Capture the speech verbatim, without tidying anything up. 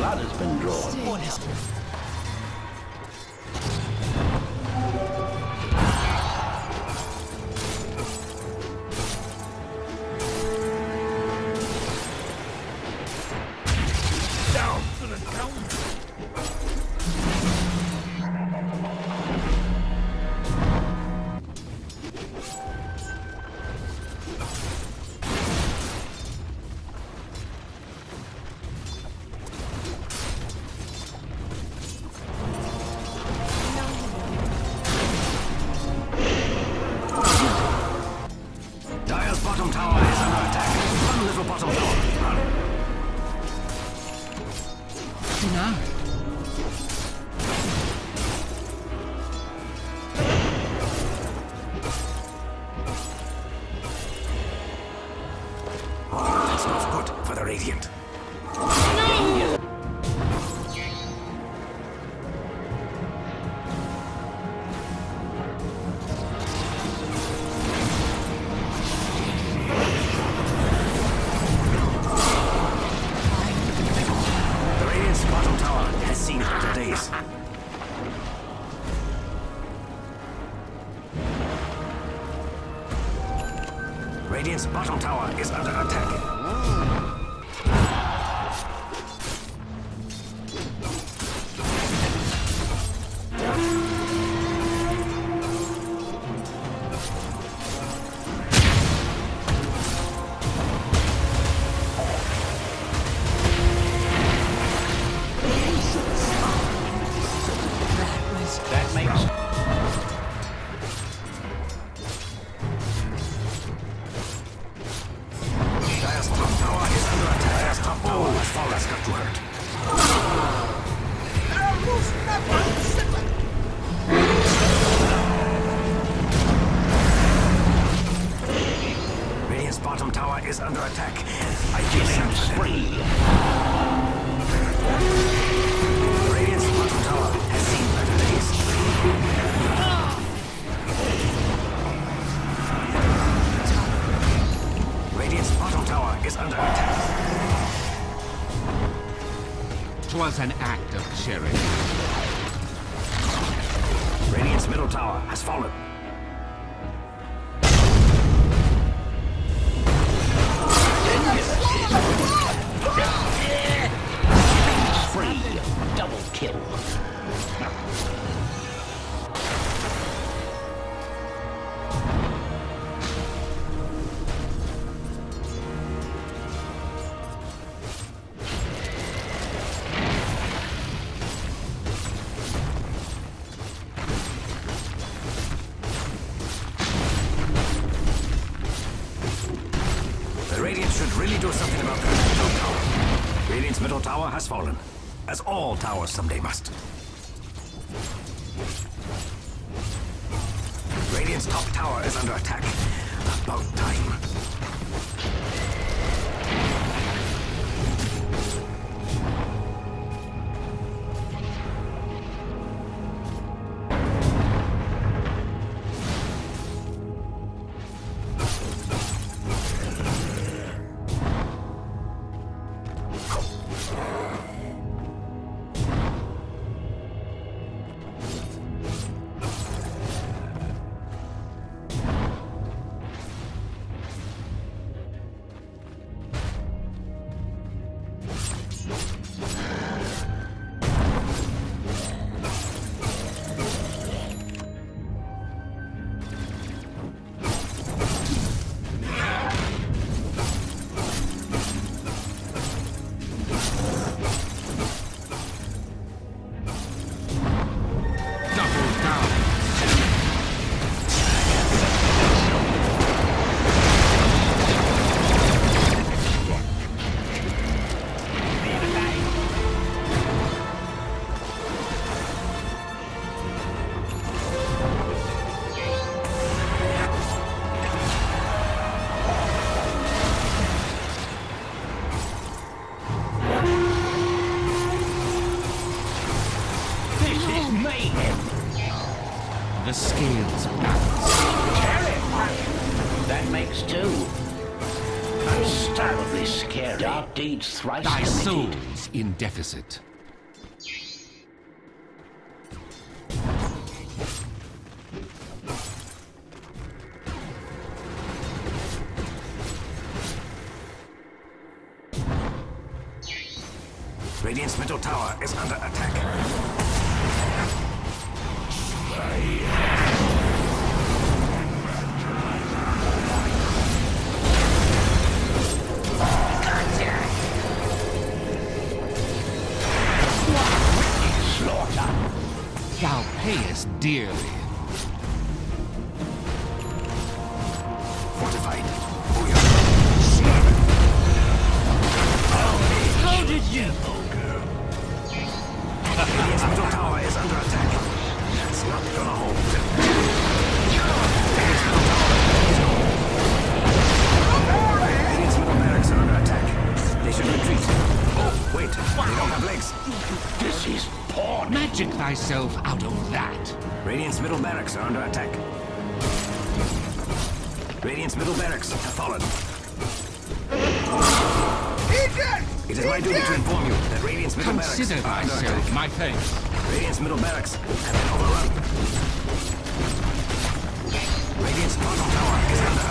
blood has been drawn. Down to the ground. Dire's bottom tower is under attack. Run, little bottom tower. Run. Now. Oh, that's not good for the Radiant. The Radiant's bottom tower has seen better days. Radiant's bottom tower is under attack. That makes... Dire's top tower is under attack. Dire's top tower has fallen. Got to hurt. Radiant's bottom tower is under attack. I feel Killing spree. Radiant's bottom tower has seen better days. Radiant's bottom tower is under attack. Twas an act of charity. Radiant's middle tower has fallen. Spree. Double kill. The Radiant should really do something about their middle tower. Radiant's middle tower has fallen, as all towers someday must. Radiant's top tower is under attack. About time. The scales balance. That makes two. Unstoppably scary. Dark deeds thrice Thy committed. soul's in deficit. Radiant's middle tower is under attack. Slaughter. Thou payest dearly. Fortified. Booyah. How did you? Radiant's middle tower is under attack. That's not gonna hold. Radiant's middle tower is gone. Radiant's middle barracks are under attack. They should retreat. Oh, wait. They don't have legs. This is porn. Magic thyself out of that. Radiant's middle barracks are under attack. Radiant's middle barracks have fallen. It is my duty to inform you that Radiant's middle Consider barracks are under thyself attack. my thanks. Radiant's middle barracks have been overrun. Radiant's bottom tower is under